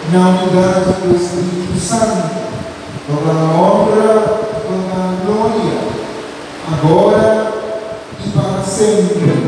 na unidade do Espírito Santo, toda a honra, toda a glória, agora e para sempre.